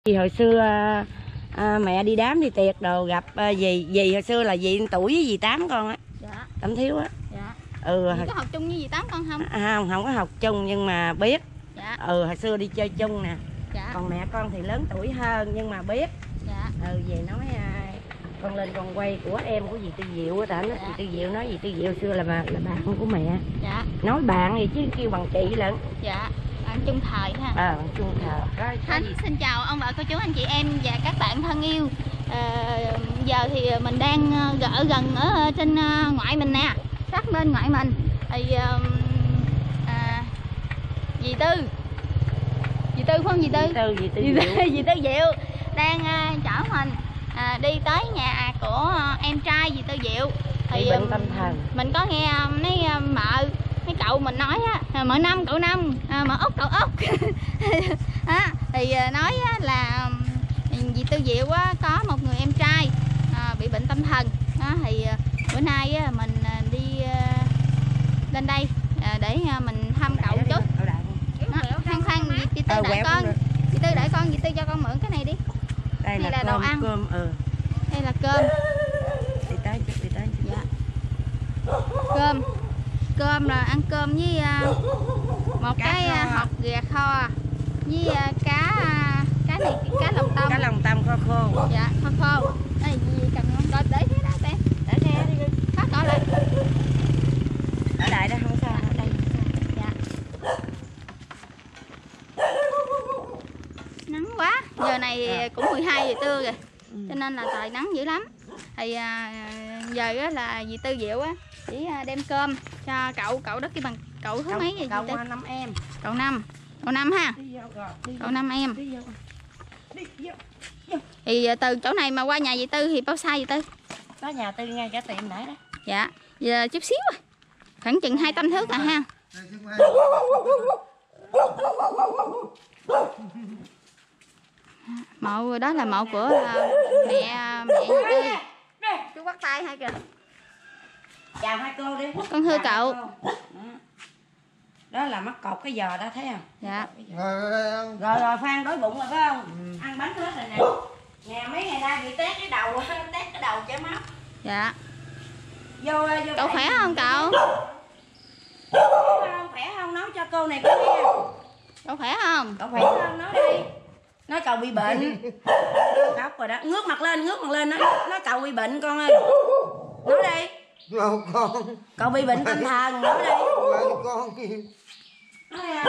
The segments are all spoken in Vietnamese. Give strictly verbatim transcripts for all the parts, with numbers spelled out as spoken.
Hồi xưa à, mẹ đi đám đi tiệc đồ gặp à, dì dì hồi xưa là dì tuổi với dì Tám con á. Dạ. Tấm Thiếu á. Dạ. Ừ. Dì có học chung với dì Tám con không? À, không, không có học chung nhưng mà biết. Dạ. Ừ, hồi xưa đi chơi chung nè. Dạ. Còn mẹ con thì lớn tuổi hơn nhưng mà biết. Dạ. Ừ, về nói à, con lên con quay của em của dì Tư Diệu á, ta nói dạ. Dì Tư Diệu nói dì Tư Diệu xưa là bà, là bạn của mẹ. Dạ. Nói bạn gì chứ kêu bằng chị lận. Dạ. Bạn chung thời ha. Ờ, à, chung thời. Có, có Thanh, xin chào ông bà cô chú anh chị em và các bạn thân yêu. À, giờ thì mình đang ở gần ở trên ngoại mình nè, sát bên ngoại mình thì à, dì Tư dì Tư không dì Tư dì Tư dì Tư dì, Diệu. dì Tư Diệu đang uh, chở mình à, đi tới nhà của em trai dì Tư Diệu thì bệnh tâm thần. Mình có nghe mấy mợ mấy cậu mình nói á, mợ Năm cậu Năm à, mợ Út cậu Út à, thì nói là dì Tư Diệu á, có một người em trai à, bị bệnh tâm thần đó, thì bữa nay á, mình đi à, lên đây à, để mình thăm cậu chút. Khoan khoan dì, dì Tư đợi con dì Tư đợi con dì Tư cho con mượn cái này đi. Đây là, là cơm, đồ ăn cơm ừ. Đây là cơm. Đi tới chút đi tới chút. Dạ. Cơm cơm là ăn cơm với uh, một cá cái uh, hột gà kho với uh, cá uh, cá này cá lòng tôm. Cá lòng tôm kho khô. Dạ, kho khô. Đây gì cần rồi để thế đó tè. Để thế đi. Phát cỏ lại. Ở lại đó không sao. Ở đây. Dạ. Nắng quá. Giờ này à. cũng mười hai giờ trưa rồi. Ừ. Cho nên là trời nắng dữ lắm. Thì à, giờ á là dì Tư Diệu á chỉ đem cơm cho cậu cậu đó cái bằng cậu thứ mấy vậy cậu dì Tư? năm em. Cậu năm. Cậu năm ha. Cậu năm em. Thì từ chỗ này mà qua nhà dì Tư thì bao xa dì Tư? Có nhà Tư ngay cả tiệm nãy đó. Dạ. Giờ chút xíu à. Khoảng chừng hai trăm thước à ha. Mộ đó là mộ của uh, mẹ mẹ dì Tư. Chú bắt tay hai kìa. Chào hai cô đi. Con thưa cậu. Đó là mắc cột cái giò đó thấy không? Dạ. Rồi rồi Phan đói bụng rồi phải không? Ừ. Ăn bánh hết rồi nè. Nè mấy ngày nay bị tét cái đầu, tét cái đầu chảy máu. Dạ. Vô vô. Cậu khỏe không cậu? Không khỏe không? Nói cho cô này có nghe. Cậu khỏe không? Cậu khỏe không? Nói đi. Nói cậu bị bệnh. Khóc rồi đó. Ngước mặt lên, ngước mặt lên nói, nói cậu bị bệnh con ơi. Nói đi. Không con. Cậu bị bệnh tâm thần, nói đi. Con. Nói à.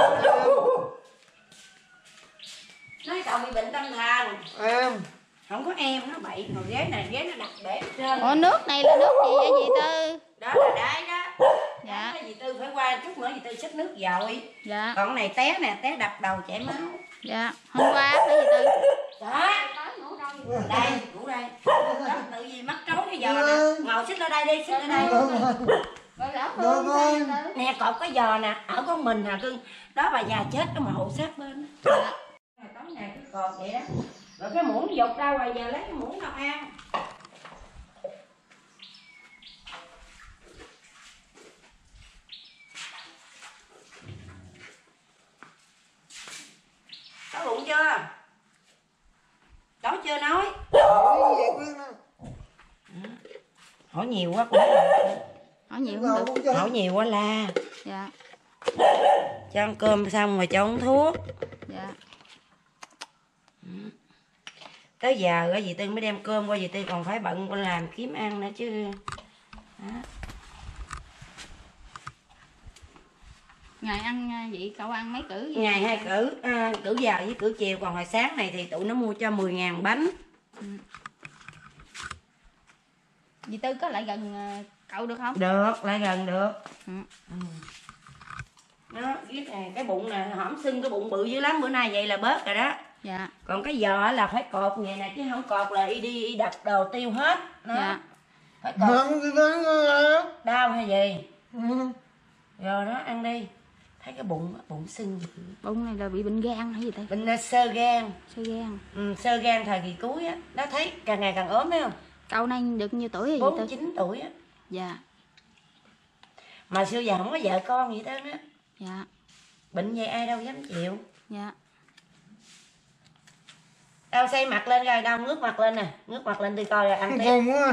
Nói cậu bị bệnh tâm thần. Em. Không có em, nó bậy, ngồi ghế này ghế nó đặt để trên. Ủa nước này là nước gì vậy dì Tư? Đó là đáy đó. Dạ. Dì Tư phải qua chút nữa dì Tư xách nước dội. Dạ. Còn cái này té nè, té đập đầu chảy máu. Dạ. Hôm qua hả dì Tư? Đó. Đây, ngủ đây. Đó, tự gì mắc trối cái giò nè. Ngồi xích lên đây đi, xích lên đây. Rồi lỡ Phương sao dì Tư? Nè cột cái giò nè, ở con mình nè cưng. Đó bà già chết cái mộ sát bên. Dạ. Tối ngày cái cột vậy đó. Rồi cái muỗng dục ra rồi giờ lấy cái muỗng nào ăn. Đói bụng chưa? Đói chưa nói? Hỏi nhiều quá cũng hỏi nhiều không được. Hỏi nhiều quá la. Dạ. Cho ăn cơm xong rồi cho uống thuốc. Dạ. Tới giờ á dì Tư mới đem cơm qua, dì Tư còn phải bận con làm kiếm ăn nữa chứ. Đó. Ngày ăn vậy cậu ăn mấy cử vậy? Ngày hai cử, à, cử giờ với cử chiều, còn hồi sáng này thì tụi nó mua cho mười ngàn bánh. Ừ. Dì Tư có lại gần cậu được không? Được, lại gần được. Ừ. Ừ. Đó, biết nè, cái bụng nè, hõm sưng cái bụng bự dữ lắm, bữa nay vậy là bớt rồi đó. Dạ. Còn cái giò là phải cột vậy nè, chứ không cột là y đi y đập đồ tiêu hết. Đó. Dạ. Phải cột. Đau hay gì? Ừ. Rồi đó, ăn đi. Thấy cái bụng, bụng sưng. Bụng này là bị bệnh gan hay gì ta? Bệnh sơ gan. Sơ gan. Ừ, sơ gan thời kỳ cuối á. Đó thấy càng ngày càng ốm thấy không? Cậu nay được nhiêu tuổi rồi? bốn mươi chín tuổi á. Dạ. Mà xưa giờ không có vợ con gì đó á. Dạ. Bệnh vậy ai đâu dám chịu. Dạ. Đâu xây mặt lên rồi, đâu ngước mặt lên nè, ngước mặt lên tôi coi rồi ăn tiếp. Khùng quá.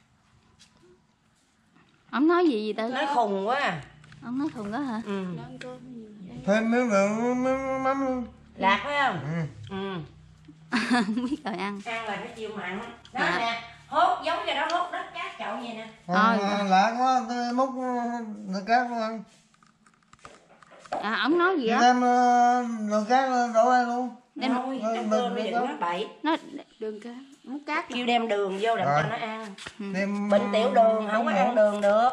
Ông nói gì gì Tư? Nói khùng quá à. Ông nói khùng đó hả? Ừ. Thêm miếng đường miếng mắm luôn. Lạc phải không? Ừ. Ừ. Không biết rồi ăn. Ăn là phải chịu mặn. Đó Dạ. nè, hốt giống như đó hốt đất cát chậu vậy nè. Còn Thôi. lạ quá, tôi múc nước cát luôn ăn. À, ông nói gì á? Đem nước cát đổ đây luôn. Đem thôi, ăn cơm đi đừng nói bậy. Nó đường cá, múc cát. Kêu đem đường vô đặng Rồi. cho nó ăn. Đem Bệnh tiểu đường không có ăn đường được.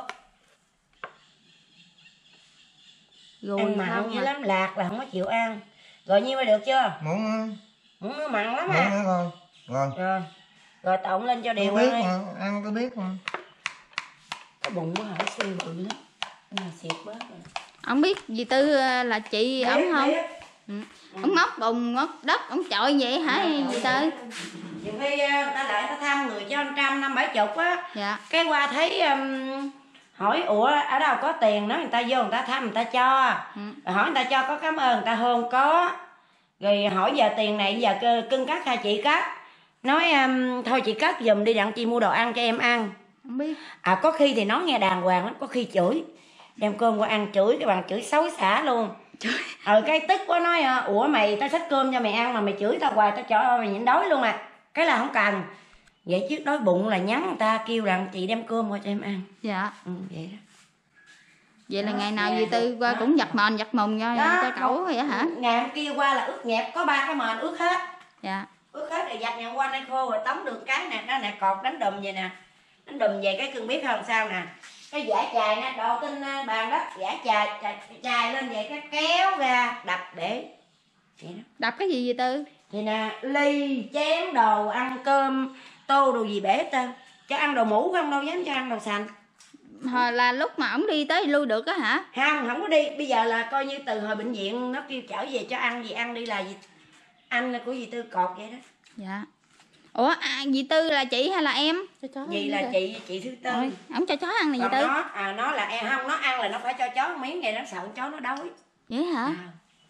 Rồi Ăn mặn không dữ à. lắm, lạc là không có chịu ăn. Rồi nhiêu mà được chưa? Muỗng Muốn nó mặn lắm muỗng à. nữa rồi. Rồi. Rồi. Rồi tộn lên cho đều Tôi biết ăn đi. mà, ăn tôi biết mà. Cái bụng của hỏi siêu bự lắm. Nhưng mà xịt bớt rồi. Ông biết dì Tư là chị ổng không? Biết, Ừ. Ông móc bùn móc đất ông chọi vậy hả dì Tư? nhiều khi ờ, người ta lại ta thăm người cho anh trăm năm bảy chục á. Dạ. Cái qua thấy um, hỏi ủa ở đâu có tiền, nói người ta vô người ta thăm người ta cho. Ừ. Rồi hỏi người ta cho có cảm ơn người ta hơn có. Rồi hỏi giờ tiền này giờ cơ- cưng cắt hay chị cắt. Nói um, thôi chị cắt giùm đi đặng chị mua đồ ăn cho em ăn. Không biết. À có khi thì nói nghe đàng hoàng lắm, có khi chửi. Đem cơm qua ăn chửi cái bằng chửi xấu xả luôn. Ờ cái tức quá nói ủa mày tao xách cơm cho mày ăn mà mày chửi tao hoài, tao cho mày nhịn đói luôn à. Cái là không cần. Vậy chứ đói bụng là nhắn người ta kêu rằng chị đem cơm qua cho em ăn. Dạ. Ừ vậy đó. Vậy là Đó, ngày nào dạ, dì Tư qua đó. cũng giặt mền giặt mùng cho, Đó, cho cậu vậy hả? Ngày hôm kia qua là ướt nhẹp, có ba cái mền ướt hết. Dạ. Ướt hết rồi giặt ngày qua nay khô rồi tống được cái nè, đó nè cọt đánh đùm vậy nè. Đánh đùm về cái cưng biết không sao nè. Cái giải chài nè, đồ trên bàn đất, giải chài, chài, chài lên vậy cái kéo ra đập để. Vậy đó. Đập cái gì dì Tư? Thì nè, ly, chén, đồ, ăn cơm, tô đồ gì bể hết trơn. Cho ăn đồ mũ không đâu dám cho ăn đồ sành. Hồi là lúc mà ổng đi tới lui được á hả? Không, không có đi. Bây giờ là coi như từ hồi bệnh viện nó kêu trở về cho ăn gì ăn đi là gì. Anh là của dì Tư cọt vậy đó. Dạ. Ủa à, dì Tư là chị hay là em? Cho chó Dì là chị, chị thứ tư. Ôi, ổng cho chó ăn này dì Còn Tư. nó, à, nó là em không, nó ăn là nó phải cho chó miếng vậy, nó sợ con chó nó đói. Vậy hả? À.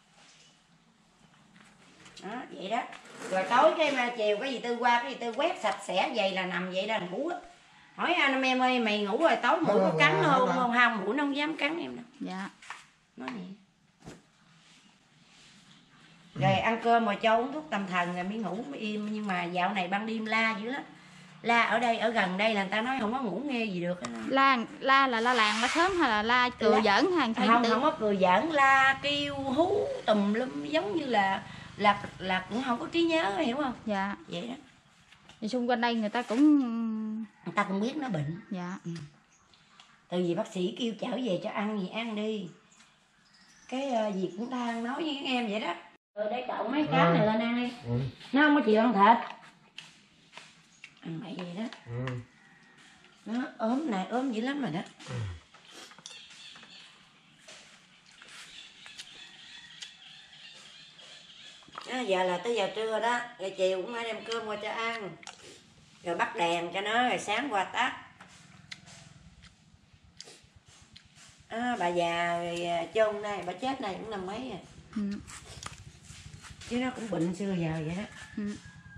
Đó, vậy đó. Rồi tối cái mà chiều cái gì Tư qua, cái gì Tư quét sạch sẽ vậy là nằm vậy là ngủ á. Hỏi anh em ơi mày ngủ rồi tối mũi có cắn không? Không, không, mũi nó không dám cắn em đâu. Dạ. Nói vậy. Rồi ăn cơm rồi cho uống thuốc tâm thần rồi mới ngủ mới im. Nhưng mà dạo này ban đêm la dữ lắm. La ở đây, ở gần đây là người ta nói không có ngủ nghe gì được. La la là la làng la sớm hay là la cười La- giỡn hàng thay Không, Tư? không có cười giỡn, la kêu hú tùm lum giống như là là là cũng không có trí nhớ, hiểu không? Dạ. Vậy đó. Thì xung quanh đây người ta cũng Người ta cũng biết nó bệnh. dạ. Từ vì bác sĩ kêu trở về cho ăn gì ăn đi. Cái uh, gì cũng đang nói với các em vậy đó. Rồi đây cậu mấy cá này lên ăn đi. Ừ. Nó không có chịu ăn thịt. Ăn mày vậy đó. Ừ. Nó ốm này ốm dữ lắm rồi đó. Ừ. Đó, giờ là tới giờ trưa đó. Rồi chiều cũng phải đem cơm qua cho ăn. Rồi bắt đèn cho nó, rồi sáng qua tắt. À, bà già rồi chôn đây, bà chết này cũng năm mấy rồi. Ừ. Chứ nó cũng bệnh xưa giờ vậy đó. Ừ.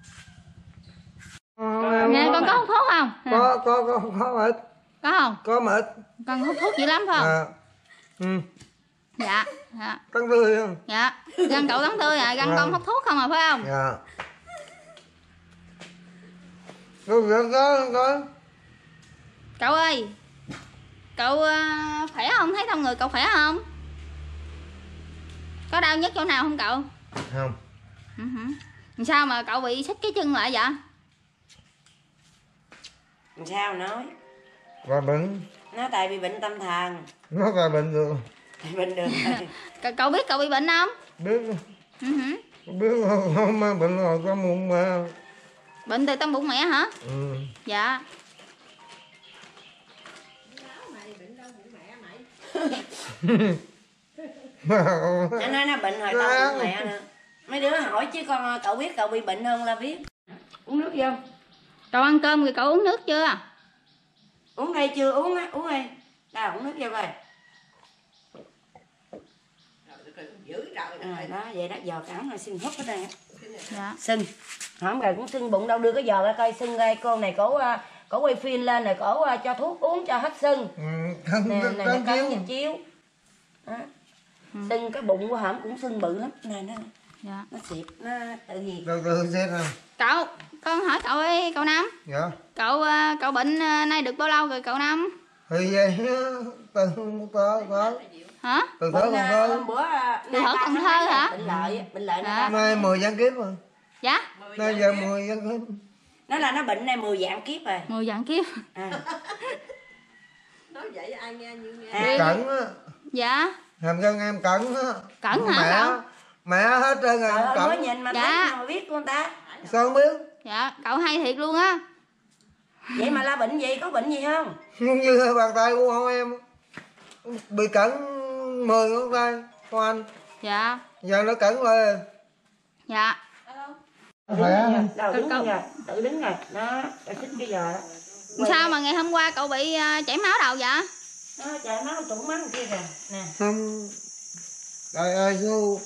Ờ, Nghe con có hút thuốc không? có có có có mệt, Có không? có mệt. Con hút thuốc dữ lắm phải không? À. Ừ. Dạ. Dạ. Tăng tươi không? Dạ. Gân cậu tắn tươi à, gân Dạ. con hút thuốc không à phải không? Dạ. Có có có có. Cậu ơi. Cậu uh, khỏe không? Thấy trong người cậu khỏe không? Có đau nhất chỗ nào không cậu? Không. Ừ hử. Sao mà cậu bị xích cái chân lại vậy? Làm sao nói? Và bệnh. Nó tại bị bệnh tâm thần. Nó là bệnh được. Tại bệnh được. Cậu, cậu biết cậu bị bệnh không? Biết. Ừ hử. Biết không, không mà bệnh rồi có mụn mà. Bệnh từ trong bụng mẹ hả? Ừ. Dạ. Nó nói nó bệnh hồi tao cũng mẹ nè. Mấy đứa hỏi chứ con cậu biết cậu bị bệnh hơn là biết. Uống nước vô. Cậu ăn cơm rồi cậu uống nước chưa? Uống đây chưa uống á, uống đi. Đâu uống nước vô coi. Rồi đó, vậy đó, giò cắn rồi xin hút hết đây. Dạ. Sưng. Hổm rồi cũng sưng bụng đâu, đưa cái giò ra coi sưng đây, con này cổ cổ quay phim lên rồi cổ cho thuốc uống cho hết sưng. Ừ, cân, Nè, cân, này cân là chiếu. cân chiếu. Đó. Ừ. Sưng cái bụng của Hổm cũng sưng bự lắm. Này nó Dạ. nó xịt, nó tự gì. Từ từ xem nào. Cậu, con hỏi cậu ơi, cậu Năm. Dạ. Cậu cậu bệnh nay được bao lâu rồi cậu Năm? Thì vậy từ từ từ Hả? từ từ Bệnh, từ hôm bữa Từ Thở Cần Thơ hả? Bệnh lợi, bệnh lợi À. nó nay mười gián kiếp rồi. Dạ. Nay giờ mười gián kiếp. nó là nó bệnh này mười dạng kiếp rồi. mười vạn kiếp. À. Nói vậy ai nghe như nghe. À. Cẩn á. Dạ. Hàm răng em cẩn á. Cẩn hả mẹ, cậu? Mẹ hết trơn rồi Trời em ơi, mới cẩn. nhìn mà Dạ. thấy mà biết con ta. Sao không biết? Dạ, cậu hay thiệt luôn á. Vậy mà la bệnh gì, có bệnh gì không? Không như bàn tay của con em. Bị cẩn mười ngón tay của anh. Dạ. Giờ nó cẩn rồi. Dạ. Khỏe. Đầu đứng rồi, tự đứng rồi. Đó, để xích cái giờ đó. Sao mà ngày hôm qua cậu bị uh, chảy máu đầu vậy? Nó chạy máu tủ máu kia kìa. Nè. Không. Trời ơi su.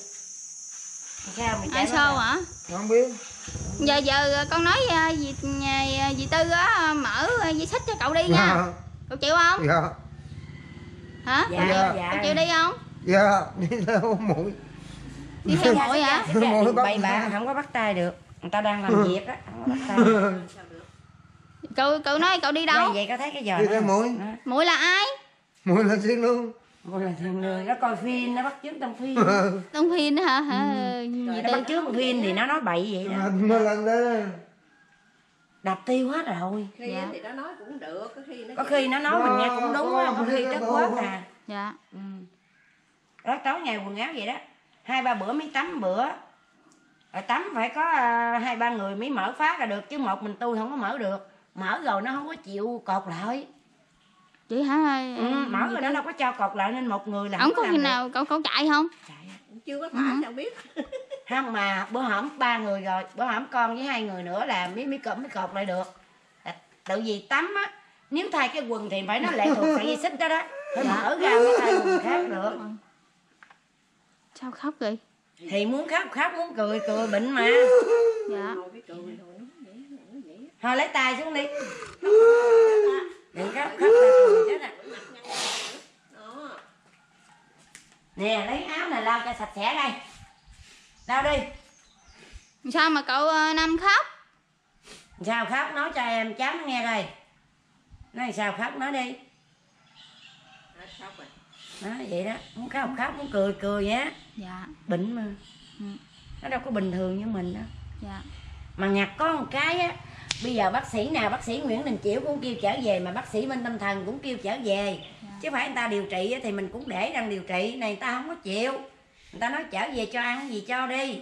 Sao mày Ai chạy xô hả? Không biết. Giờ giờ con nói uh, dì, nhà, dì Tư á mở uh, dây xích cho cậu đi nha. Dạ. Cậu chịu không? Dạ. Hả? Dạ, Dạ. dạ. Cậu chịu đi không? Dạ. Đi theo mũi. Đi theo mũi hả? Mũi bắt Bậy bạ tay. không có bắt tay được. Người ta đang làm việc á, không có bắt tay. Cậu cậu nói cậu đi đâu? Vậy, vậy có thấy cái giờ Đi đó theo không? mũi. Đó. Mũi là ai? Mũi là thiên lương. Mũi là thiên lương, nó coi phim, nó bắt chước trong phim. Đông Phiên hả? Hả? Dì Nó Tư. bắt chước trong phim thì nó nói bậy vậy đó. Mà lần đó. Đập tiêu hết rồi. Khi Dạ. thì nó nói cũng được, có khi nó Có khi nó nói mình nghe cũng đúng á, có khi tức quá à. Dạ. Ừ. Đó, tối ngày quần áo vậy đó, hai ba bữa mới tắm bữa, rồi tắm phải có uh, hai ba người mới mở phá ra được, chứ một mình tôi không có mở được, mở rồi nó không có chịu cột lại. Chị hả? Ừ, mở rồi nó đâu có cho cột lại nên một người là Ổng có làm khi được. nào cậu cậu chạy không? Chạy. chưa có thả sao biết. Không, mà bữa hổm ba người rồi, bữa hổm con với hai người nữa là mới mới cột mới cột lại được. Tự vì tắm á, nếu thay cái quần thì phải nó lệ thuộc sợi dây xích đó đó, phải mở ra mới thay quần khác được. Sao khóc vậy? Thì muốn khóc khóc, muốn cười cười, bệnh mà. Dạ. Ngồi cái cười rồi nó vậy, nó vậy. Thôi lấy tay xuống đi. Đừng khóc khóc là cười chết à. Đó. Nè, lấy áo này lau cho sạch sẽ đây. Lau đi. Sao mà cậu uh, Năm khóc? Sao khóc, nói cho em cháu nó nghe đây. Nói sao khóc, nói đi. Nó khóc rồi. Đó, vậy đó, muốn khóc khóc, muốn cười cười nhé. Dạ. Bệnh mà. Ừ. Nó đâu có bình thường như mình đó. Dạ. Mà ngặt có một cái á, bây giờ bác sĩ nào, bác sĩ Nguyễn Đình Chiểu cũng kêu trở về, mà bác sĩ bên tâm thần cũng kêu trở về. Dạ. Chứ phải người ta điều trị á, thì mình cũng để đang điều trị, này người ta không có chịu. Người ta nói trở về cho ăn gì cho đi.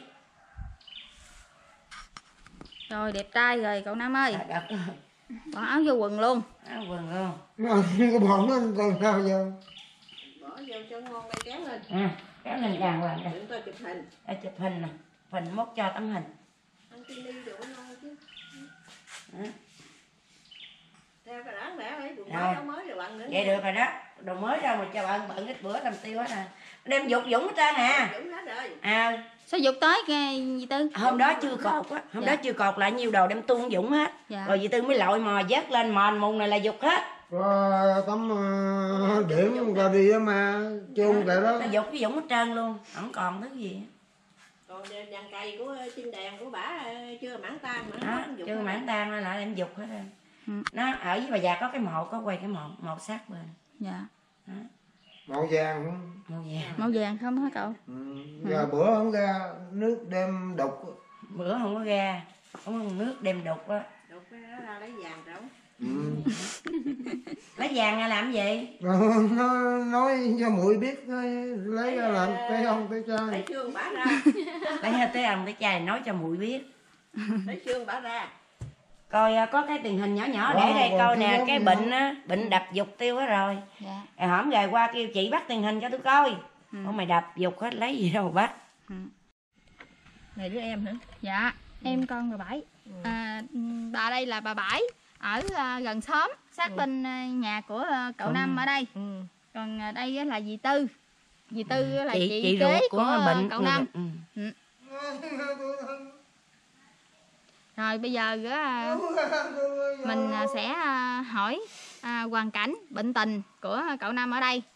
Rồi đẹp trai rồi cậu Năm ơi. Trời đất ơi. Bỏ áo vô quần luôn. Áo quần luôn. Nó cái bỏng nó còn sao giờ. Bỏ vô cho ngon đây kéo lên. À, kéo lên đàng hoàng đây. Đừng tôi chụp hình. Để chụp hình nè. Hình mốt cho tấm hình. Ăn chili đồ ngon chứ. Đó. Theo cái đáng lẽ ấy, quần Rồi. áo mới rồi bạn nữa. Vậy được rồi đó. Đồ mới đâu mà cho bạn bận ít bữa làm tiêu hết à. Đem dục dũng hết trơn nè. Dũng hết rồi. À, Sao dục tới cái gì Tư? hôm đó chưa cột á. Hôm Dạ. đó chưa cột lại nhiều đồ đem tuôn dũng hết. Dạ. Rồi dì Tư mới lội mò vớt lên mòn mùng này là dục hết. Có tấm uh, điểm ra đi á mà chung tại đó. Nó dục cái dũng hết trơn luôn. Không còn thứ gì. Còn dàn cây của chinh đèn của bả chưa mãn tan mà Đó, nó không dục chưa hết. mãn tan nên lại đem dục hết trơn. Ừ. Nó ở với bà già có cái mộ, có quay cái mộ, mộ sát bên. Dạ. Đó, Màu vàng không? mộ vàng. Màu vàng không hả cậu? Ừ. Giờ bữa không ra nước đem đục. Bữa không có ra, không có nước đem đục á. Đục cái đó ra lấy vàng trống. Ừ. Lấy vàng ra làm gì? Rồi nó nói cho muội biết thôi, lấy ra làm cái ông cái Lấy chai. xương bả ra. Lấy hết tới ông tới chai nói cho muội biết. Lấy xương bả ra. Coi à, có cái tiền hình nhỏ nhỏ để Wow, đây còn coi cái nè, giống cái gì bệnh không? á, bệnh đập dục tiêu hết rồi. Dạ. Rồi hổm gài qua kêu chị bắt tiền hình cho tôi coi. Ừ. Ủa mày đập dục hết lấy gì đâu mà bắt. Ừ. Này đứa em hả? Dạ. Em con bà Bảy. À, bà đây là bà Bảy ở à, gần xóm sát bên à, nhà của à, cậu Ừ. Năm ở đây. Ừ. Còn à, đây á là dì Tư. Dì Tư là chị, chị chị kế ruột của của à, bệnh cậu của Năm. bệnh. Ừ. Rồi bây giờ á, mình sẽ hỏi à, hoàn cảnh bệnh tình của cậu Năm ở đây.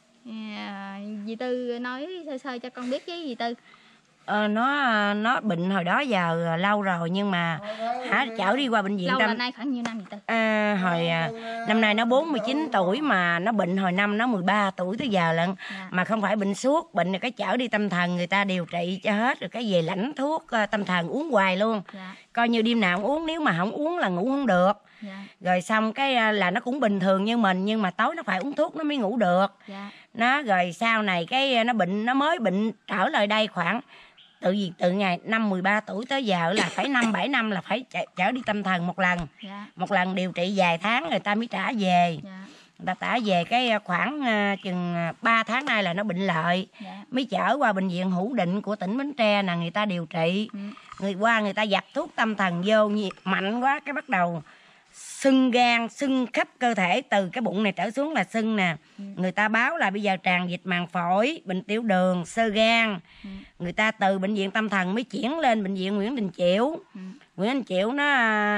À, dì Tư nói sơ sơ cho con biết với dì Tư. Ờ, nó nó bệnh hồi đó giờ lâu rồi, nhưng mà hả chở đi qua bệnh viện lâu tâm... là nay khoảng nhiêu năm dì Tư? À, hồi à, năm nay nó bốn mươi chín tuổi mà nó bệnh hồi năm nó mười ba tuổi tới giờ lận. Dạ. Mà không phải bệnh suốt, bệnh rồi cái chở đi tâm thần người ta điều trị cho hết, rồi cái về lãnh thuốc uh, tâm thần uống hoài luôn. Dạ. Coi như đêm nào cũng uống, nếu mà không uống là ngủ không được. Dạ. Rồi xong cái uh, là nó cũng bình thường như mình, nhưng mà tối nó phải uống thuốc nó mới ngủ được. Dạ. Nó rồi sau này cái uh, nó bệnh, nó mới bệnh trở lại đây khoảng tự vì từ ngày năm mười ba tuổi tới giờ là phải năm bảy năm là phải chở đi tâm thần một lần. Dạ. Một lần điều trị vài tháng người ta mới trả về. Dạ. Người ta trả về cái khoảng uh, chừng ba tháng nay là nó bệnh lại. Dạ. Mới chở qua bệnh viện Hữu Định của tỉnh Bến Tre là người ta điều trị. Ừ. Người qua người ta dập thuốc tâm thần vô nhiệt mạnh quá cái bắt đầu sưng gan, sưng khắp cơ thể, từ cái bụng này trở xuống là sưng nè. Ừ. Người ta báo là bây giờ tràn dịch màng phổi, bệnh tiểu đường, xơ gan. Ừ. Người ta từ bệnh viện tâm thần mới chuyển lên bệnh viện Nguyễn Đình Chiểu. Ừ. Nguyễn Đình Chiểu nó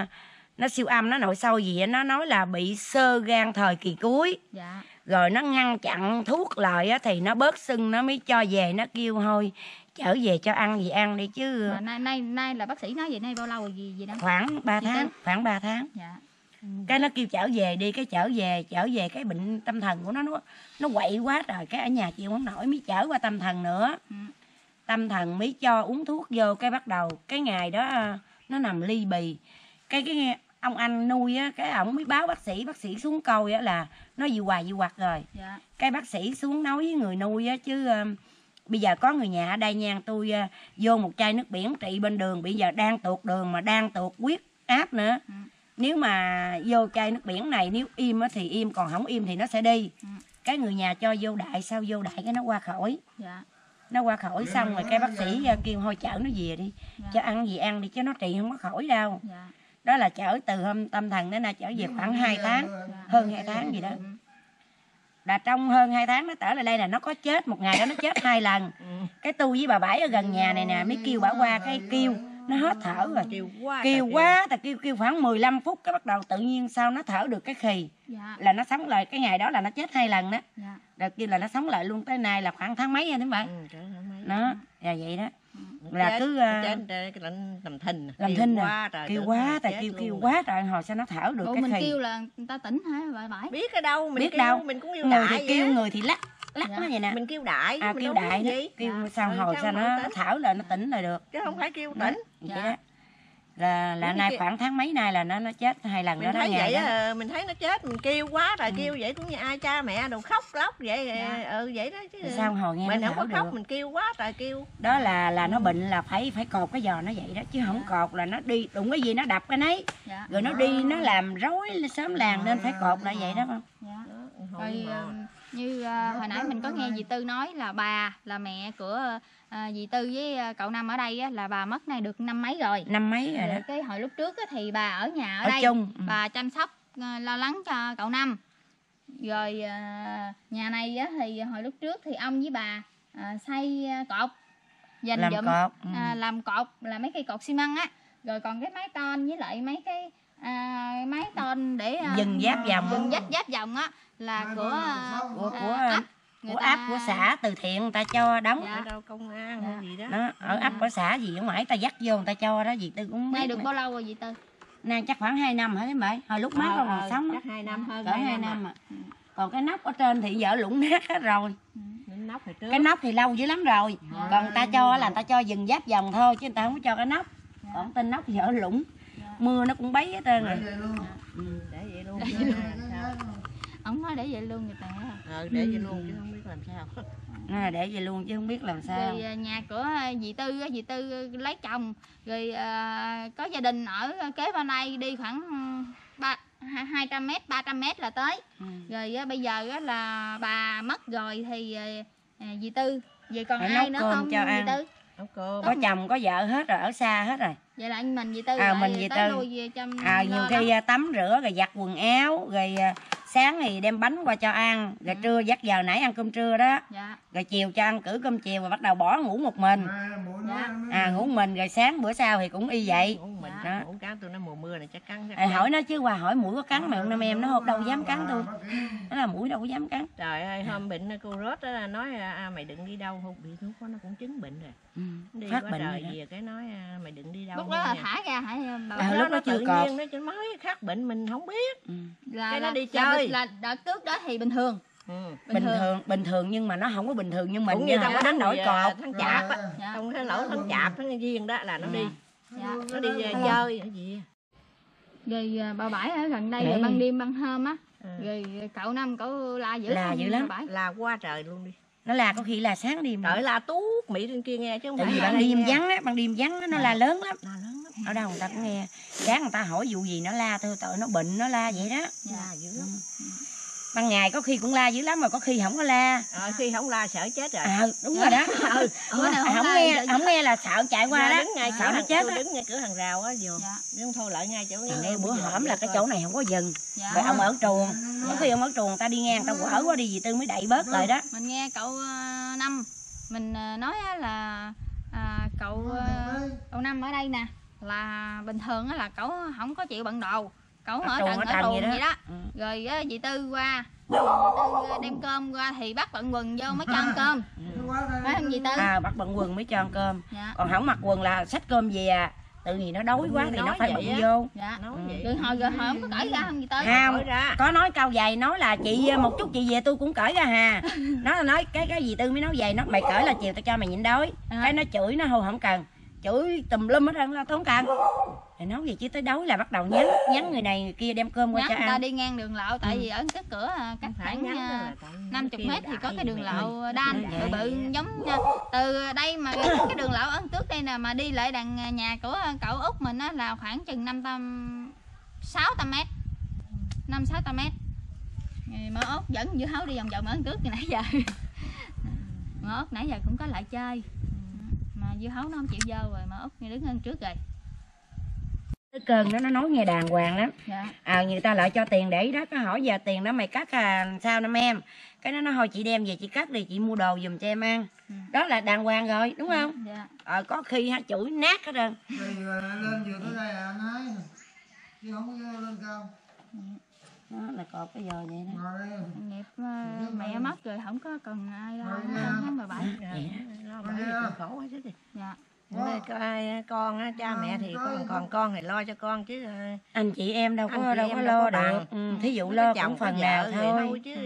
nó siêu âm, nó nội soi gì nó nói là bị xơ gan thời kỳ cuối. Dạ. Rồi nó ngăn chặn thuốc lại á, thì nó bớt sưng, nó mới cho về, nó kêu thôi trở về cho ăn gì ăn đi chứ. Mà nay nay nay là bác sĩ nói vậy nay bao lâu rồi gì gì đó? Khoảng ba tháng, khoảng ba tháng. Dạ. Ừ. Cái nó kêu trở về đi, cái trở về, trở về cái bệnh tâm thần của nó nó nó quậy quá rồi, cái ở nhà chịu không nổi mới chở qua tâm thần nữa. Ừ. Tâm thần mới cho uống thuốc vô, cái bắt đầu cái ngày đó nó nằm ly bì. Cái cái ông anh nuôi á, cái ổng mới báo bác sĩ, bác sĩ xuống coi á là nó dị hoài dị hoặc rồi. Dạ. Cái bác sĩ xuống nói với người nuôi á chứ uh, bây giờ có người nhà ở đây nha, tôi uh, vô một chai nước biển trị bên đường, bây giờ đang tuột đường mà đang tuột huyết áp nữa. Ừ. Nếu mà vô chai nước biển này nếu im á thì im, còn không im thì nó sẽ đi. Ừ. Cái người nhà cho vô đại, sao vô đại cái nó qua khỏi. Dạ. Nó qua khỏi xong rồi cái bác sĩ uh, kêu thôi chở nó về đi. Dạ. Cho ăn gì ăn đi chứ nó trị không có khỏi đâu. Dạ. Đó là chở từ hôm tâm thần đến nay chở về khoảng hai tháng, hơn hai tháng gì đó. Là trong hơn hai tháng nó trở lại đây là nó có chết, một ngày đó nó chết hai lần. Cái tu với bà Bảy ở gần nhà này nè mới kêu bà qua, cái kêu nó hết thở rồi. Kêu quá, kêu quá ta kêu kêu khoảng mười lăm phút cái bắt đầu tự nhiên sao nó thở được cái khì. Dạ. Là nó sống lại, cái ngày đó là nó chết hai lần đó. Dạ. Rồi kia là nó sống lại luôn, tới nay là khoảng tháng mấy rồi đúng không? Ừ, đó, là vậy đó. Là chết, cứ trên cái lạnh làm thinh làm thinh quá trời, kêu quá tại kêu kêu quá trời, hồi sao nó thở được. Ủa, cái mình khì. Kêu là người ta tỉnh hả bà Bảy? Biết ở đâu mình biết kêu, đâu mình cũng kêu người đại thì kêu vậy. Người thì lắc lắc dạ. Nó vậy nè, mình kêu đại à, mình kêu đại đó. Kêu dạ. Sao hồi sao nó tỉnh. Thở lại nó tỉnh lại được chứ không phải kêu tỉnh vậy đó. Là là nay khoảng tháng mấy nay là nó nó chết hai lần mình đó. Thấy đó vậy đó. Mình thấy nó chết mình kêu quá rồi. Ừ. Kêu vậy cũng như ai cha mẹ đồ khóc lóc vậy. Dạ. Ừ vậy đó chứ sao hồi nghe mình nó không có được. khóc mình kêu quá trời kêu đó là là nó bệnh là phải phải cột cái giò nó vậy đó chứ dạ. Không cột là nó đi đụng cái gì nó đập cái nấy dạ. Rồi nó đi nó làm rối sớm làng nên phải cột lại vậy đó không dạ. Rồi như uh, hồi nãy mình có nghe dì Tư nói là bà là mẹ của uh, dì Tư với cậu Năm ở đây á, là bà mất này được năm mấy rồi năm mấy rồi đó. Cái hồi lúc trước á, thì bà ở nhà ở, ở đây chung. Ừ. Bà chăm sóc uh, lo lắng cho cậu Năm rồi uh, nhà này á, thì hồi lúc trước thì ông với bà uh, xây cột dành làm dụm cột. Ừ. uh, làm cột là mấy cây cột xi măng á, rồi còn cái mái tôn với lại mấy cái uh, mái tôn để uh, dừng giáp vòng dừng giáp giáp vòng á là của uh, của của ấp của ấp của xã từ thiện người ta cho đóng. Dạ. Ở đâu công an dạ. Gì đó, đó ở ấp của xã gì ở ngoài ta dắt vô người ta cho đó. Dì Tư cũng nay được bao lâu rồi dì Tư? Nay chắc khoảng hai năm hả mấy bạn? Hồi lúc má ờ, con còn ờ, sống chắc hai năm hơn cỡ hai năm à. Ừ. Còn cái nóc ở trên thì giờ lũng nát hết rồi. Ừ. Nóc thì trước. Cái nóc thì lâu dữ lắm rồi. À. Còn người ta cho là người ta cho dừng giáp vòng thôi chứ người ta không có cho cái nóc. Dạ. Còn tên nóc thì ở lũng. Dạ. Mưa nó cũng bấy hết trơn rồi. Ừ. Để vậy luôn. Ông nói để vậy luôn người ta. Ờ để vậy luôn chứ không biết làm sao. Nó là để vậy luôn chứ không biết làm sao. Rồi nhà của dì Tư, dì Tư lấy chồng rồi uh, có gia đình ở kế bên đây đi khoảng ba hai trăm mét, ba trăm mét là tới. Ừ. Rồi uh, bây giờ uh, là bà mất rồi thì uh, dì Tư vậy còn phải ai nữa không cho dì ăn. Tư? Có chồng có vợ hết rồi, ở xa hết rồi. Vậy là anh mình dì Tư à, mình dì tới Tư. lui chăm à, nhiều khi lắm. Tắm rửa rồi giặt quần áo rồi sáng thì đem bánh qua cho ăn rồi ừ. Trưa dắt giờ nãy ăn cơm trưa đó. Dạ. rồi chiều cho ăn cử cơm chiều rồi bắt đầu bỏ ngủ một mình. À ngủ một mình rồi sáng bữa sau thì cũng y vậy. Ngủ mình đó. Ngủ cắn tôi nó mùa mưa này chắc cắn. À, hỏi nó chứ qua hỏi mũi có cắn mà năm em nó đâu dám cắn tôi. Nó là mũi đâu có dám cắn. Trời ơi hôm bệnh cô rốt đó là nói à, mày đừng đi đâu không bị thuốc có nó cũng chứng bệnh rồi. Ừ, Đi phát quá bệnh trời rồi gì cái nói à, mày đừng đi đâu. Lúc đó là thả ra hả bà? À, Lúc lúc đó đó chưa tự cọp. nhiên nó chỉ mới khác bệnh mình không biết. Ừ. Là, Cái nó là, đi là, chơi. là, là đợt trước đó thì bình thường. Ừ. Bình thường bình thường nhưng mà nó không có bình thường như mình Cũng như như trong nó đánh nổi cọp. tháng chạp á. Dạ. Trong cái lỗ tháng chạp tháng giêng đó là nó đi. Dạ. Nó đi uh, chơi cái gì. Rồi à, bà Bảy ở gần đây Mẹ. rồi ban đêm ban hôm á. Ừ. Rồi cậu Năm cậu la dữ La không, dữ lắm. bà Bảy? Là qua trời luôn đi. Nó là có khi là sáng đêm. Trời la tuốt Mỹ trên kia nghe chứ không Tại phải vì là ban đây đêm nghe. vắng á, ban đêm vắng á, nó la lớn lắm. La lớn lắm. Ở đâu người ta cũng nghe. Sáng người ta hỏi vụ gì nó la thôi, tội nó bệnh nó la vậy đó. La dữ lắm. Ban ngày có khi cũng la dữ lắm mà có khi không có la. Ờ, khi không la sợ chết rồi. À đúng rồi đó. Ừ. Bữa nào không la nghe sợ không nghe là sợ chạy qua đó. Đứng ngay Sợ cửa nó hàng, chết tôi á. đứng ngay cửa hàng rào á vừa. Dạ. Nhưng thôi lại ngay chỗ Trời ngay ơi, bữa bây giờ hổm là cái coi. chỗ này không có dừng. Dạ. Rồi ông ở truồng. Có khi ông ở truồng ta đi ngang ta quở qua đi gì tư mới đậy bớt lại đó. Mình nghe cậu à, Năm mình à, nói á là à, cậu à, cậu Năm ở đây nè là bình thường á là cậu không có chịu bận đồ, cậu Ở ở truồng, trần ở ở trần truồng vậy đó. vậy đó. Ừ. Rồi á, dì Tư qua dì Tư đem cơm qua thì bắt bận quần vô mới cho ăn cơm, phải không dì Tư? À bắt bận quần mới cho ăn cơm. Dạ. Còn không mặc quần là xách cơm về à. Tự vì nó đói quá thì nó Nói phải vậy bận á. vô. Dạ. Nói Ừ. vậy. Rồi hồi rồi hồi không có cởi ra không dì Tư? Không, Cởi ra. có nói cao giày nói là chị một chút chị về tôi cũng cởi ra hà. Nó là nói cái cái gì Tư mới nói vậy, nó mày cởi là chiều tao cho mày nhịn đói. À. Cái nó chửi nó thôi không cần, chửi tùm lum hết trơn là tôi không cần. Thì nói gì chứ tới đói là bắt đầu nhắn nhắn người này người kia đem cơm qua Nhắn cho người ta ăn. đi ngang đường lộ tại Ừ. vì ở trước cửa à, cách Phải khoảng nhắn à, đó là tại năm nó mươi kêu mét thì có đại cái đường mẹ lộ ơi. đan Dạ. bự bự giống nha. Từ đây mà cái đường lộ ấn trước đây nè mà đi lại đằng nhà của cậu Út mình á là khoảng chừng năm trăm sáu trăm mét, năm sáu trăm mét. Rồi mơ Út dẫn dưa hấu đi vòng vòng ở trước từ nãy giờ. Mơ Út nãy giờ cũng có lại chơi mà dưa hấu nó không chịu vô rồi mơ Út như đứng hơn trước rồi. Cái cơn đó nó nói nghe đàng hoàng lắm. Dạ. À người ta lại cho tiền để đó, có hỏi giờ tiền đó mày cắt à, sao năm em. Cái đó nó thôi chị đem về chị cắt đi chị mua đồ giùm cho em ăn. Ừ. Đó là đàng hoàng rồi đúng không? Dạ. Ờ có khi ha chửi nát hết trơn. Rồi lên vừa tới đây à anh hái nè. Chứ không có lên cao. Đó là cột cái giò vậy đó. Ngồi đây. Nghiệp à, mẹ mất rồi không có cần ai đâu Rồi nó nha. không bà Bảy. Dạ, Vậy lo bởi vì tôi khổ quá chứ gì. Dạ. Nên coi con á, cha mẹ thì còn còn con thì lo cho con chứ ờ, Anh chị em đâu anh có chị đâu em có đâu lo có được. bằng. Ừ, thí dụ nó lo có chồng cũng có phần vợ nào vậy thôi. thôi chứ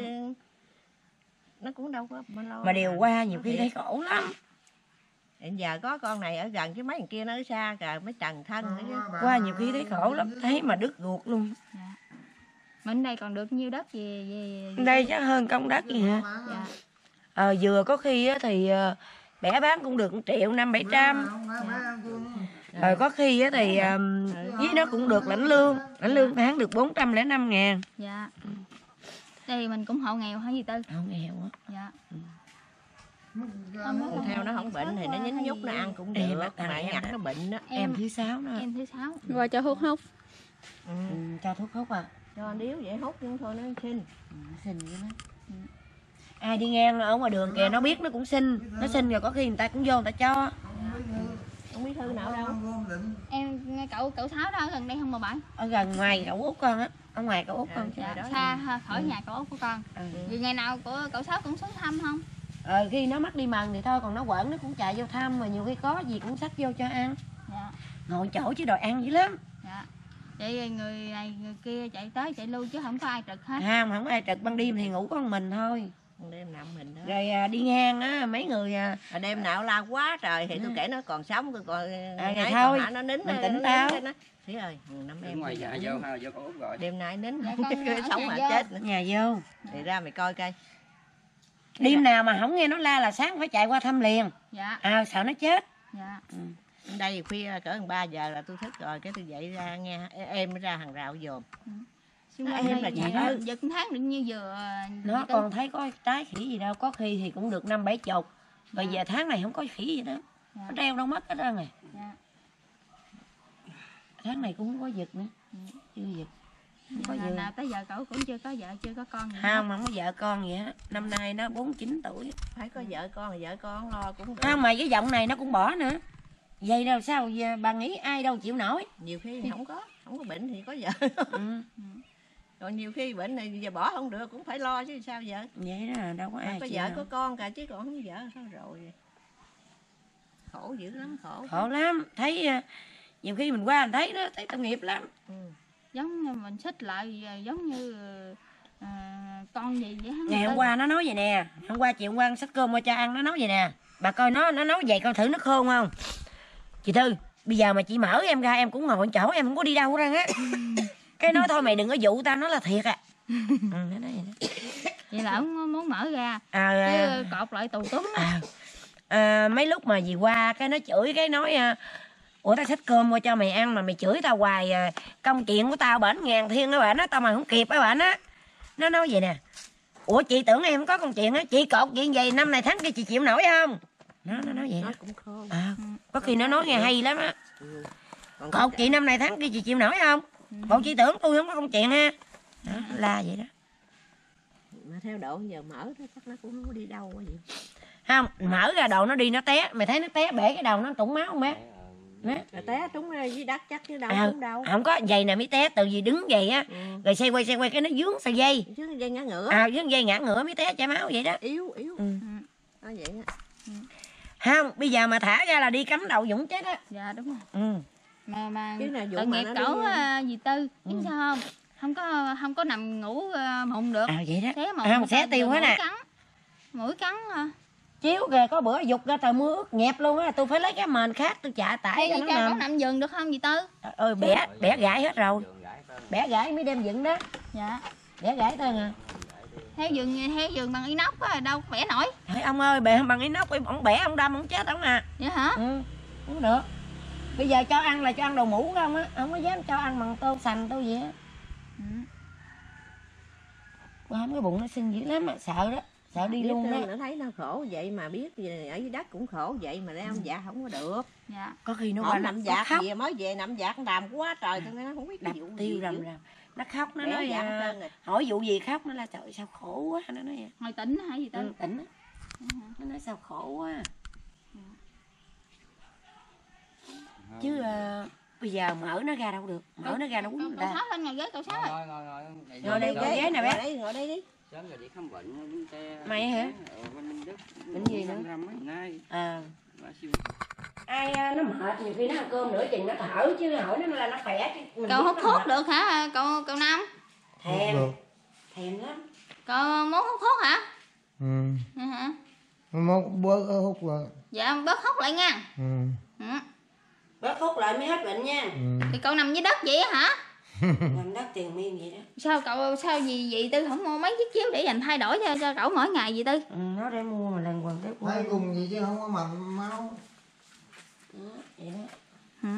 nó cũng đâu có mà lo. Mà điều qua nhiều khi Thiệt. thấy khổ lắm. Hiện giờ có con này ở gần chứ mấy thằng kia nó ở xa kìa mới trần thân nữa chứ. Qua nhiều khi thấy khổ lắm, thấy mà đứt ruột luôn. Dạ. Mình đây còn được nhiêu đất gì gì, gì Đây chắc hơn công đất gì hả? dạ. Ờ dừa có khi á thì ờ, bẻ bán cũng được một triệu năm bảy trăm. Rồi có khi á thì um, với nó cũng được lãnh lương, lãnh lương tháng được bốn trăm lẻ năm ngàn. Dạ. Đây mình cũng hộ nghèo hả gì Tư? Không nghèo á. Dạ. Theo nó không bệnh thì nó nhín nhúc nó ăn cũng Em được á, thằng mà em nhặt đó. nó bệnh đó. Em thứ sáu nữa. Em thứ sáu. Rồi cho hút hút. Ừ. Ừ, cho thuốc hút à. Cho điếu vậy hút nhưng thôi nó xin. Ừ, nó xinh vậy đó. Ừ. Ai đi ngang ở ngoài đường kìa nó biết nó cũng xin, nó xin rồi có khi người ta cũng vô người ta cho. Không biết thư nào đâu. Em cậu cậu sáu đó ở gần đây không bà Bảy? Ở gần ngoài cậu Út con á, ở ngoài cậu Út con. Dạ. đó Xa ha, khỏi nhà cậu Út của con. Ừ. Vì ngày nào của cậu sáu cũng xuống thăm không? Ờ khi nó mắc đi mần thì thôi, còn nó quẩn nó cũng chạy vô thăm, mà nhiều khi có gì cũng xách vô cho ăn. Dạ. Ngồi chỗ chứ đòi ăn dữ lắm. Dạ. Vậy người này người kia chạy tới chạy lui chứ không có ai trực hết. Không, không ai trực, ban đêm thì ngủ con mình thôi. Đêm nằm mình đó. Rồi à, đi ngang á mấy người à, À, đêm nào la quá trời thì tôi kể nó còn sống tôi còn À, ấy, thôi, còn hả, nó nín mình nó- tỉnh nó táo. nín, nó- Thí ơi năm em ngoài nhà vô ha vô con Út rồi. đêm nay nín Dạ, con cái ở sống nhà mà vô. chết nữa. nhà vô. Thì ra mày coi coi. Đêm nào mà không nghe nó la là sáng phải chạy qua thăm liền. Dạ. À sợ nó chết. Dạ. Đây khuya cỡ ba giờ là tôi thức rồi cái tôi dậy ra nghe em mới ra hàng rào dòm. Xung À, quanh em đây là chị dạ, đó. giật tháng được như vừa Nó gì Tư? còn thấy có trái khỉ gì đâu, có khi thì cũng được năm bảy chục. Rồi giờ tháng này không có khỉ gì đó. Dạ. Nó treo đâu mất hết trơn rồi. Dạ. Tháng này cũng không có giật nữa. Chưa giật. Không có Nào, vừa. nào tới giờ cậu cũng chưa có vợ chưa có con gì Không, không có vợ con vậy á. Năm nay nó bốn chín tuổi. Phải có vợ con là vợ con lo cũng được. Không mà cái giọng này nó cũng bỏ nữa. Vậy đâu sao bà nghĩ ai đâu chịu nổi. Nhiều khi thì không có không có bệnh thì có vợ. Ừ. Rồi nhiều khi bệnh này giờ bỏ không được cũng phải lo chứ sao vợ. Vậy đó là đâu có Mà ai có chịu vợ nổi. có con cả chứ còn không vợ sao rồi. Khổ dữ lắm khổ. Khổ lắm. Thấy nhiều khi mình qua mình thấy đó, thấy tội nghiệp lắm. Ừ. Giống như mình xích lại giống như à, con gì vậy hả? Ngày hôm qua nó nói vậy nè. Hôm qua chiều hôm qua xách cơm qua cho ăn nó nói vậy nè. Bà coi nó nó nói vậy coi thử nó khôn không. Chị Thư, bây giờ mà chị mở em ra em cũng ngồi chỗ em không có đi đâu ra á. Cái nói thôi mày đừng có dụ tao, nó là thiệt à. Ừ, nó nói vậy đó. Vậy là ông muốn mở ra À, chứ cọp lại tù túng. à, à, mấy lúc mà dì qua cái nó chửi cái nói à, ủa tao xách cơm qua cho mày ăn mà mày chửi tao hoài à, công chuyện của tao bển ngàn thiên đó bạn á, tao mà không kịp á bạn á. Nó nói vậy nè, ủa chị tưởng em không có công chuyện á, chị cột chuyện gì năm này tháng kia chị chịu nổi không? Nó nó nói vậy đó. Nó cũng khôn. À, có khi nó nói nghe hay lắm á. Ừ. Còn Cột chị năm này tháng kia chị chịu nổi không? Bộ chị tưởng tôi không có công chuyện ha. Đó, la vậy đó. mà theo độ giờ mở đó, chắc nó cũng không có đi đâu quá vậy. Không, mở ra đầu nó đi nó té, mày thấy nó té bể cái đầu nó tủng máu không bé? Đó. Mà té trúng ra dưới đất chắc chứ đâu À, trúng đâu. không có giày nào mới té, từ gì đứng vậy á, Ừ. rồi xoay quay xoay quay cái nó dướng sợi dây, Chứ dây ngã ngửa. à dướng dây ngã ngửa mới té chảy máu vậy đó. Yếu yếu. Ừ. Nói vậy á. Không, bây giờ mà thả ra là đi cắm đầu Dũng chết á. Dạ đúng rồi. Ừ. Mà mà Chứ là vụ tội mà nghiệp nó cậu đi- à, dì Tư, biết Ừ. sao không? Không có không có nằm ngủ uh, mụn được. À vậy đó. Xé một À, xé tiêu hết mũi nè. cắn. Mũi cắn à. Chiếu kìa có bữa dục ra tờ mưa ướt nhẹp luôn á, tôi phải lấy cái mền khác tôi chạ tải Hay cho gì nó cho nằm. nó nằm giường được không dì Tư? Trời ơi bẻ bẻ gãy hết rồi. Bẻ gãy mới đem dựng đó. Dạ. Bẻ gãy thôi à. Theo giường theo giường bằng inox á đâu vẽ nổi. Thôi ông ơi, bẻ bằng inox ông bẻ ông đâm ông chết ông à. Vậy hả? Ừ, không được. Bây giờ cho ăn là cho ăn đồ mũ không á, không có dám cho ăn bằng tô sành tô gì á. Ừ. Qua cái bụng nó sưng dữ lắm á, sợ đó, sợ đi Biết luôn đó. nó thấy nó khổ vậy mà biết gì ở dưới đất cũng khổ vậy mà leo dạ không có được. Dạ. Có khi nó Nó qua nằm nó dạc khóc, về mới về nằm dạc đàm quá trời tao nó không biết cái đập vụ tiêu gì rầm dữ. rầm. Nó khóc nó Bẻ nói dạc à, trơn rồi. hỏi vụ gì khóc nó là trời sao khổ quá, nó nói vậy. Hồi tỉnh hả dì Tư? Ừ, tỉnh á. Nó nói sao khổ quá. Chứ à, bây giờ mở nó ra đâu được, mở nó ra nó quýnh Cậu, người cậu ta. xóa lên ngồi ghế cậu xóa rồi. Ngồi, ngồi, ngồi. Ngồi đây, ngồi ghế nè bé. Ngồi đây, ngồi đây đi. Sớm rồi đi khám bệnh bên te. Mày hả? Ở bên Minh Đức. Bệnh gì nữa? Răm răm mấy nay. À. Bà siêu. Ai à, nó mệt nhiều khi nó ăn cơm nửa chừng nó thở chứ hỏi nó là nó khỏe chứ. Mình Cậu biết hút nó thuốc mệt. được hả cậu cậu Năm? Thèm, Được. thèm lắm. Cậu muốn hút thuốc hả? Ừ. Ừ hả? Một bớt hút rồi. Dạ bớt hút lại nha. Ừ. Ừ. Bớt hút lại mới hết bệnh nha. Ừ. Thì cậu nằm dưới đất vậy á hả? Nằm đất tiền miên vậy đó. Sao cậu sao gì vậy Tư không mua mấy chiếc chiếu để dành thay đổi cho, cho cậu mỗi ngày vậy Tư? Ừ, nó để mua mà lần quần cái Thấy quên. cùng gì chứ không có mặn máu. Đó, vậy đó. Ừ.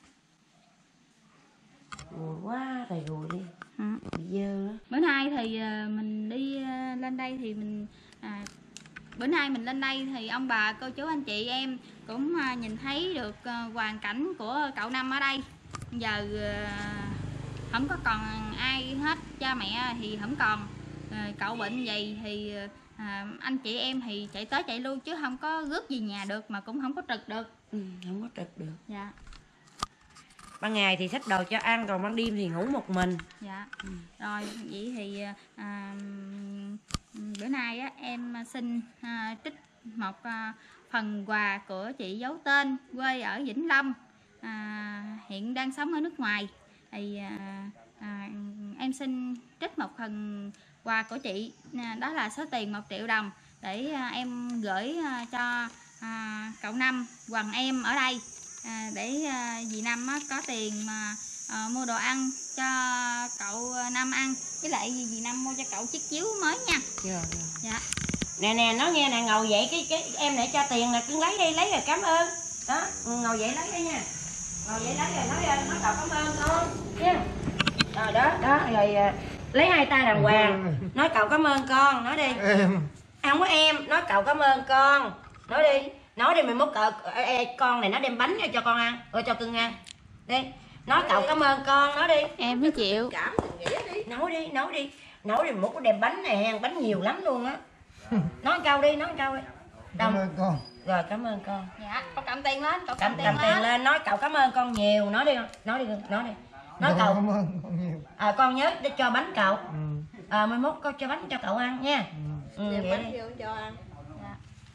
Rùi quá thầy rùi đi. Ừ. Bị dơ đó. Bữa nay thì à, mình đi à, lên đây thì mình à, bữa nay mình lên đây thì ông bà cô chú anh chị em cũng à, nhìn thấy được à, hoàn cảnh của cậu Năm ở đây. Giờ à, không có còn ai hết, cha mẹ thì không còn, à, cậu bệnh vậy thì à, anh chị em thì chạy tới chạy lui chứ không có rước gì nhà được mà cũng không có trực được. Ừ, không có trực được. Dạ. Ban ngày thì xách đồ cho ăn, còn ban đêm thì ngủ một mình. Dạ. Rồi vậy thì à, bữa nay á, em xin à, trích một à, phần quà của chị giấu tên quê ở Vĩnh Long, à, hiện đang sống ở nước ngoài. Thì à, à, em xin trích một phần quà của chị, à, đó là số tiền một triệu đồng để à, em gửi à, cho à, cậu Năm Hoàng em ở đây, à, để à, dì Năm á, có tiền mà à, mua đồ ăn cho cậu Năm ăn, với lại dì Năm mua cho cậu chiếc chiếu mới nha. Rồi, rồi. Dạ. Nè nè, nó nghe nè, ngồi dậy cái cái em để cho tiền nè, cứ lấy đi, lấy rồi cảm ơn. Đó, ngồi dậy lấy đi nha. Ngồi dậy lấy rồi nói nói cậu cảm ơn con nha. Rồi đó, đó rồi à, lấy hai tay đàng hoàng, nói cậu cảm ơn con, nói đi. Em. À, không có em, nói cậu cảm ơn con, nói đi, nói đi mày mốt cậu ê, ê, con này nó đem bánh cho con ăn, rồi cho cưng ăn đi, Nói cậu cảm ơn con, nói đi. Em mới chịu. Cảm tình nghĩa đi. Nói đi, nói đi. Nói đi, một cái đem bánh này hen, bánh nhiều lắm luôn á. Nói câu đi, nói câu đi. Cảm ơn con. Rồi cảm ơn con. Dạ, cậu cầm tiền lên, cậu cầm, Cầm, tiền, cầm tiền lên. lên, nói cậu cảm ơn con nhiều. Nói đi, nói đi, nói đi. Nói Con cậu. cảm ơn con nhiều. À, con nhớ để cho bánh cậu. Ừ. À, mai mốt con cho bánh cho cậu ăn nha. Ừ. Ừ, Đem vậy bánh đi. vô cho ăn. Dạ.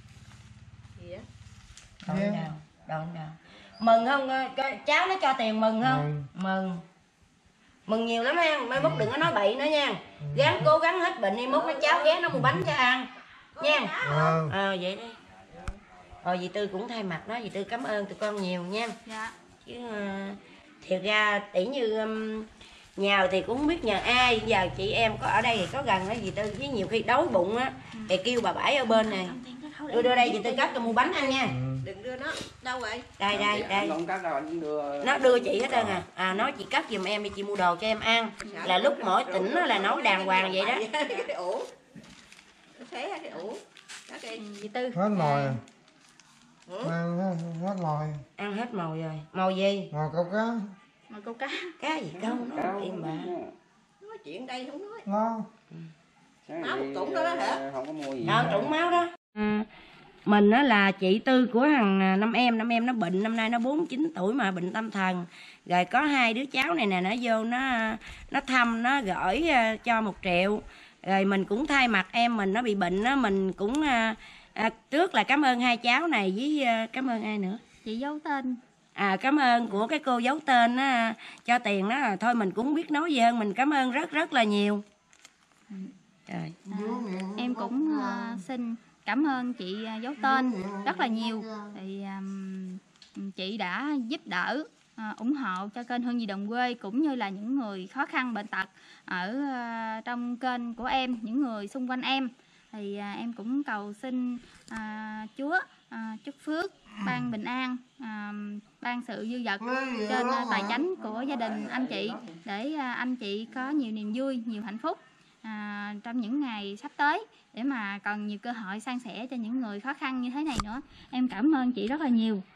Gì á? Đòn Yeah. nào, đòn nào. Mừng không? Cái- Cháu nó cho tiền mừng không? Mừng. Mừng nhiều lắm em, mai mốt đừng có nói bậy nữa nha. Gắng cố gắng hết bệnh đi, mốt nó cháu ghé nó mua bánh cho ăn nha. Ờ. Ờ vậy đi. Rồi dì Tư cũng thay mặt đó, dì Tư cảm ơn tụi con nhiều nha. Dạ. Chứ uh, thiệt ra tỷ như um, nhào thì cũng không biết nhờ ai. Giờ chị em có ở đây thì có gần đó dì Tư, với nhiều khi đói bụng á thì kêu bà Bãi ở bên này đưa đưa đây dì Tư cắt cho mua bánh ăn nha. Đừng đưa nó. Đâu vậy? Đây đây đây. Không cắt đâu anh đưa. Nó đưa chị hết trơn à. À nói chị cắt giùm em đi, chị mua đồ cho em ăn. Là lúc mỗi tỉnh nó là nói đàng hoàng vậy đó. Cái ủ. Nó xé cái ủ. Đó cái Dì Tư. Hết mồi. Ừ. Ăn hết, hết mồi. Ăn hết mồi rồi. Mồi gì? Mồi câu cá. Mời câu cá. Cá gì không? Nó Cao im bà. nói chuyện đây không nói. Ngon. Sáng Máu đi, một củng đó đó hả? không có mua gì. Đó, trụng máu đó. À, mình á là chị Tư của thằng năm em, năm em nó bệnh, năm nay nó bốn mươi chín tuổi mà bệnh tâm thần. Rồi có hai đứa cháu này nè, nó vô nó nó thăm, nó gửi uh, cho một triệu. Rồi mình cũng thay mặt em mình nó bị bệnh á, mình cũng uh, uh, trước là cảm ơn hai cháu này với uh, cảm ơn ai nữa. Chị giấu tên. À cảm ơn của cái cô giấu tên á, cho tiền đó, thôi mình cũng biết nói gì hơn, mình cảm ơn rất rất là nhiều. Trời. À, em cũng uh, xin cảm ơn chị uh, giấu tên rất là nhiều. Thì um, chị đã giúp đỡ, uh, ủng hộ cho kênh Hương Nhi Đồng Quê cũng như là những người khó khăn bệnh tật ở uh, trong kênh của em, những người xung quanh em. Thì uh, em cũng cầu xin uh, Chúa uh, chúc phước, ban bình an, uh, ban sự dư dật trên uh, tài chánh của gia đình anh chị, để uh, anh chị có nhiều niềm vui, nhiều hạnh phúc à, trong những ngày sắp tới, để mà còn nhiều cơ hội san sẻ cho những người khó khăn như thế này nữa. Em cảm ơn chị rất là nhiều.